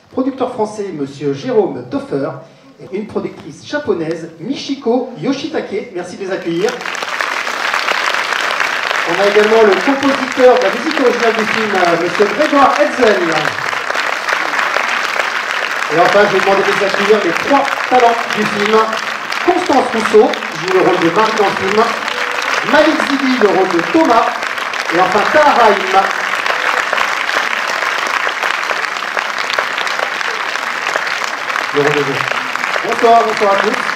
producteur français, monsieur Jérôme Toffer, et une productrice japonaise, Michiko Yoshitake. Merci de les accueillir. On a également le compositeur de la musique originale du film, monsieur Grégoire Hetzel. Et enfin, je vais demander de les accueillir les trois talents du film. Constance Rousseau joue le rôle de Marie dans le film, Malik Zidi le rôle de Thomas, et enfin Tahara Ilma. Le rôle de Jean. Bonsoir, bonsoir à tous.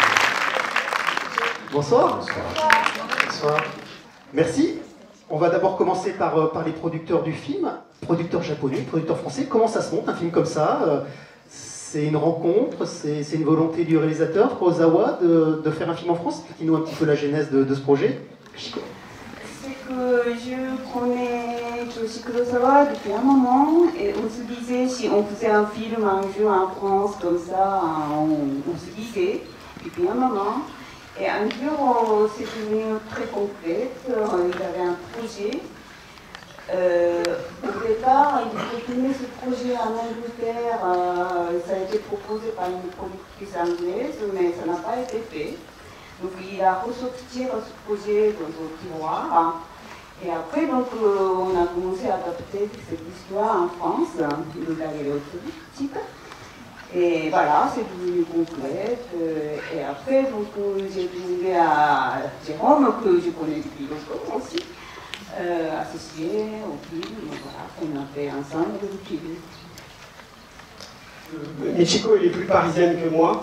Bonsoir. Bonsoir. Merci. On va d'abord commencer par les producteurs du film, producteurs japonais, producteurs français. Comment ça se monte un film comme ça? C'est une rencontre, c'est une volonté du réalisateur, Kurosawa, de faire un film en France. Expliquez-nous un petit peu la genèse de ce projet. C'est que je connais Kiyoshi Kurosawa depuis un moment et on se disait si on faisait un film un jour en France comme ça, on se disait depuis un moment. Et un jour, c'est devenu très concret. Il avait un projet. Au départ, il voulait filmer ce projet en Angleterre. Ça a été proposé par une productrice anglaise, mais ça n'a pas été fait. Donc il a ressorti ce projet dans un tiroir. Et après, donc, on a commencé à adapter cette histoire en France, de la type. Et voilà, c'est devenu complète. Et après, donc, j'ai demandé à Jérôme, que je connais depuis longtemps aussi, associé au film. Voilà, on a fait ensemble le film. Michiko, elle est plus parisienne que moi.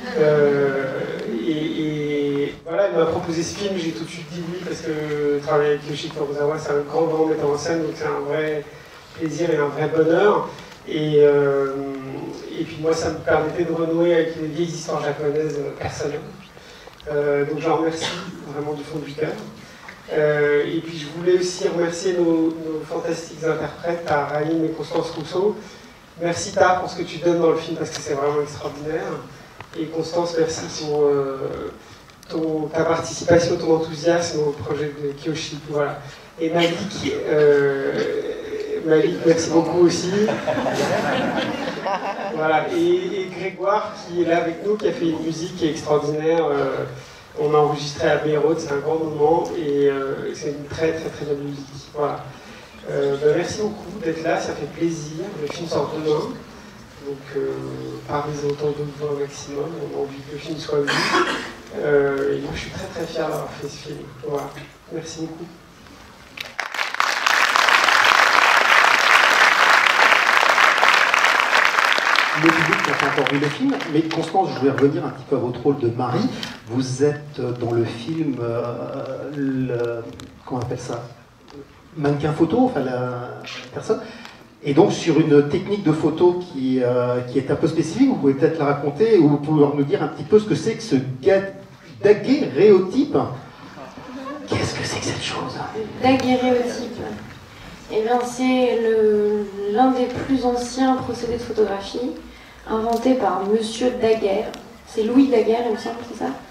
Et voilà, elle m'a proposé ce film, j'ai tout de suite dit oui, parce que travailler avec Yoshiki Kurosawa, c'est un grand metteur en scène, donc c'est un vrai plaisir et un vrai bonheur. Et puis moi, ça me permettait de renouer avec les vieilles histoires japonaises personnelles. Donc j'en remercie vraiment du fond du cœur. Et puis je voulais aussi remercier nos fantastiques interprètes, Tahara et Constance Rousseau. Merci Tahara pour ce que tu donnes dans le film, parce que c'est vraiment extraordinaire. Et Constance, merci pour ta participation, ton enthousiasme au projet de Kiyoshi. Voilà. Et Malik, merci beaucoup aussi. Voilà. Et Grégoire qui est là avec nous, qui a fait une musique qui est extraordinaire. On a enregistré à Beyrouth, c'est un grand moment et c'est une très belle musique. Voilà. Merci beaucoup d'être là, ça fait plaisir. Le film sort demain. Donc, parlez autant de voix au maximum. On a envie que le film soit vu. Et moi, je suis très fier d'avoir fait ce film. Voilà. Merci beaucoup. Le public n'a pas encore vu le film, mais Constance, je voulais revenir un petit peu à votre rôle de Marie. Vous êtes dans le film, comment on appelle ça, mannequin photo, enfin la personne. Et donc sur une technique de photo qui est un peu spécifique, vous pouvez peut-être la raconter, ou vous pouvez nous dire un petit peu ce que c'est que ce daguerréotype. Qu'est-ce que c'est que cette chose? Daguerréotype. Eh bien, c'est l'un des plus anciens procédés de photographie inventé par Monsieur Daguerre. C'est Louis Daguerre, il me semble, c'est ça,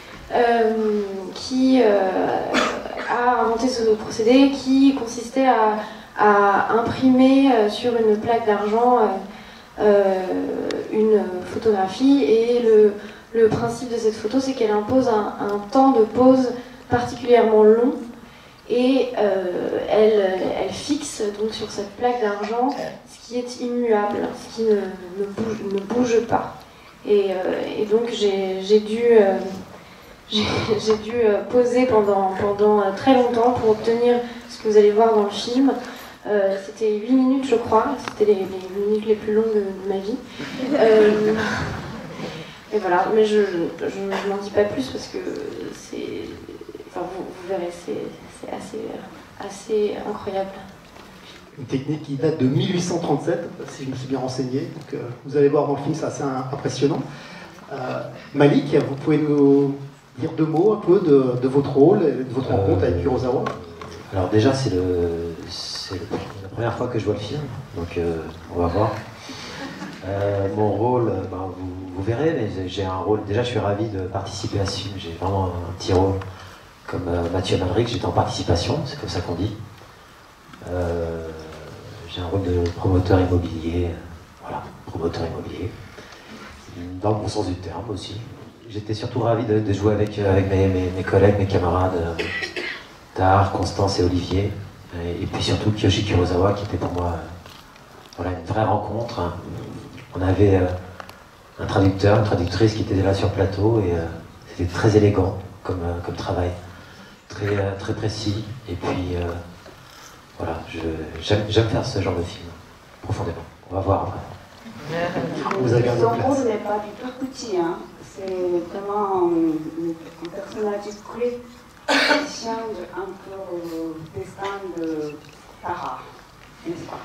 qui a inventé ce procédé qui consistait à imprimer sur une plaque d'argent une photographie. Et le principe de cette photo, c'est qu'elle impose un temps de pose particulièrement long. Et elle fixe donc sur cette plaque d'argent ce qui est immuable, ce qui ne bouge pas. Et donc j'ai dû poser pendant très longtemps pour obtenir ce que vous allez voir dans le film. C'était 8 minutes, je crois, c'était les minutes les plus longues de ma vie. Et voilà, mais je n'en dis pas plus parce que c'est... Enfin, vous verrez, c'est assez incroyable. Une technique qui date de 1837, si je me suis bien renseigné. Donc, vous allez voir dans le film, c'est assez impressionnant. Malik, vous pouvez nous dire deux mots un peu de votre rôle, de votre rencontre avec Kurosawa? Alors déjà, c'est la première fois que je vois le film, donc on va voir. Mon rôle, vous verrez, mais j'ai un rôle. Déjà, je suis ravi de participer à ce film. J'ai vraiment un petit rôle. Comme Mathieu Malric, j'étais en participation, c'est comme ça qu'on dit. J'ai un rôle de promoteur immobilier, voilà, promoteur immobilier, dans le bon sens du terme aussi. J'étais surtout ravi de jouer avec mes collègues, mes camarades, Tahar, Constance et Olivier, et puis surtout Kiyoshi Kurosawa, qui était pour moi voilà, une vraie rencontre. On avait un traducteur, une traductrice qui était là sur plateau, et c'était très élégant comme travail, très précis, et puis voilà, j'aime faire ce genre de film, profondément. On va voir après. Vous avez un Son autre rôle place. n'est pas du tout petit, hein. C'est vraiment un personnage clé qui change un peu le destin de Tahar, n'est-ce pas?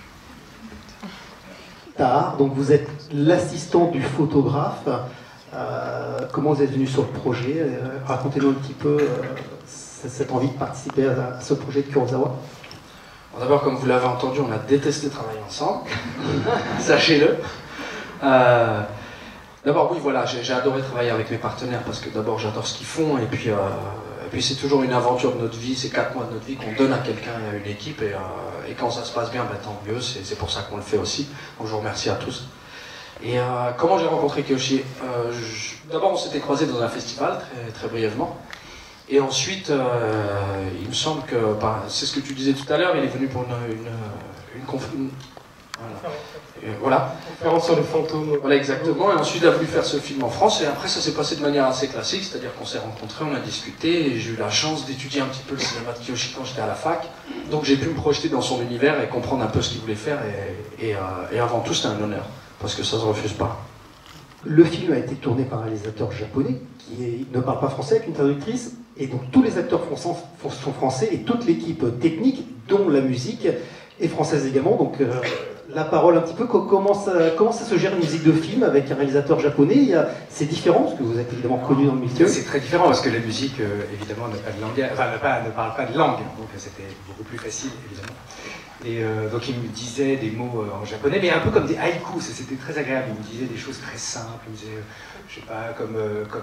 Tahar, donc vous êtes l'assistant du photographe. Comment vous êtes venu sur le projet? Racontez-nous un petit peu cette envie de participer à ce projet de Kurosawa. Bon, d'abord, comme vous l'avez entendu, on a détesté travailler ensemble, sachez-le. D'abord, oui, voilà, j'ai adoré travailler avec mes partenaires parce que d'abord, j'adore ce qu'ils font, et puis c'est toujours une aventure de notre vie, c'est 4 mois de notre vie qu'on donne à quelqu'un et à une équipe, et quand ça se passe bien, ben, tant mieux, c'est pour ça qu'on le fait aussi. Donc je vous remercie à tous. Et comment j'ai rencontré Kiyoshi? D'abord, on s'était croisés dans un festival, très brièvement. Et ensuite, il me semble que, c'est ce que tu disais tout à l'heure, il est venu pour une conférence. Voilà. Conférence sur le fantôme. Voilà, exactement. Et ensuite, il a voulu faire ce film en France. Et après, ça s'est passé de manière assez classique, c'est-à-dire qu'on s'est rencontrés, on a discuté, et j'ai eu la chance d'étudier un petit peu le cinéma de Kiyoshi quand j'étais à la fac. Donc j'ai pu me projeter dans son univers et comprendre un peu ce qu'il voulait faire. Et avant tout, c'était un honneur, parce que ça se refuse pas. Le film a été tourné par un réalisateur japonais qui ne parle pas français, avec une traductrice, et donc tous les acteurs sont français et toute l'équipe technique, dont la musique, est française également. Donc la parole un petit peu, comment ça se gère une musique de film avec un réalisateur japonais? C'est différent, parce que vous êtes évidemment connu dans le milieu. C'est très différent parce que la musique, évidemment, n'a pas de langage, enfin, ne parle pas de langue, donc c'était beaucoup plus facile, évidemment. Et donc il me disait des mots en japonais, mais un peu comme des haïkus, c'était très agréable. Il me disait des choses très simples, il me disait, je sais pas, comme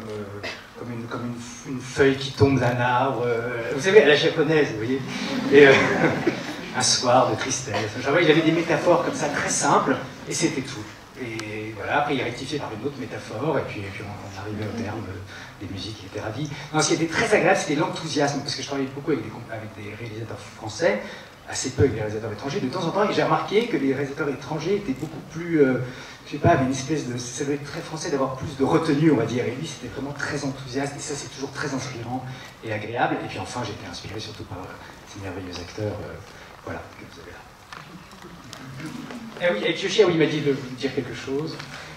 une feuille qui tombe d'un arbre, vous savez, à la japonaise, vous voyez. Et un soir de tristesse. Genre, il avait des métaphores comme ça, très simples, et c'était tout. Et voilà, après il rectifiait par une autre métaphore, et puis on arrivait au terme des musiques, il était ravi. Non, ce qui était très agréable, c'était l'enthousiasme, parce que je travaillais beaucoup avec des réalisateurs français, assez peu avec les réalisateurs étrangers. De temps en temps, j'ai remarqué que les réalisateurs étrangers étaient beaucoup plus, je sais pas, avaient une espèce de, ça doit être très français d'avoir plus de retenue, on va dire. Et lui, c'était vraiment très enthousiaste, et ça, c'est toujours très inspirant et agréable. Et puis enfin, j'ai été inspiré surtout par ces merveilleux acteurs, voilà, que vous avez là. Ah oui, et Kiyoshi, oui, il m'a dit de vous dire quelque chose.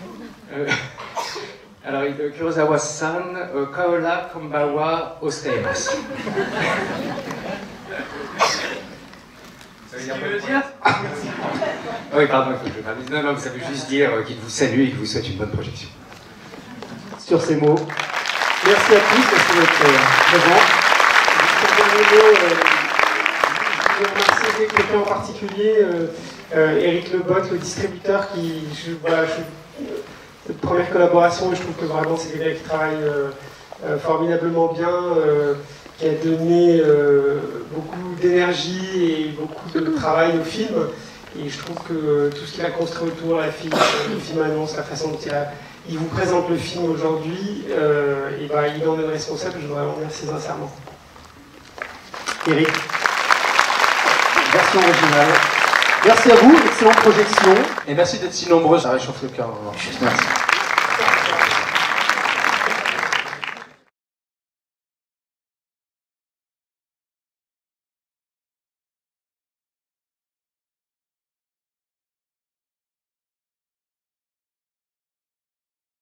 Alors, Kurosawa-san, Kaola Kombawa Osteimasu. Ça veut dire quoi? Ah oui, pardon, il faut que je parle. Non, ça veut juste dire qu'il vous salue et qu'il vous souhaite une bonne projection. Sur ces mots, merci à tous, merci d'être présents. Je veux remercier quelqu'un en particulier, Eric Lebotte, le distributeur, cette première collaboration, et je trouve que vraiment c'est quelqu'un qui travaille formidablement bien, qui a donné beaucoup d'énergie et beaucoup de travail au film. Et je trouve que tout ce qu'il a construit autour, la film, le film annonce, la façon dont il vous présente le film aujourd'hui, et ben, il en est le responsable, je voudrais le remercier sincèrement. Eric, version originale. Merci à vous, excellente projection. Et merci d'être si nombreux, ça réchauffe le cœur. Merci.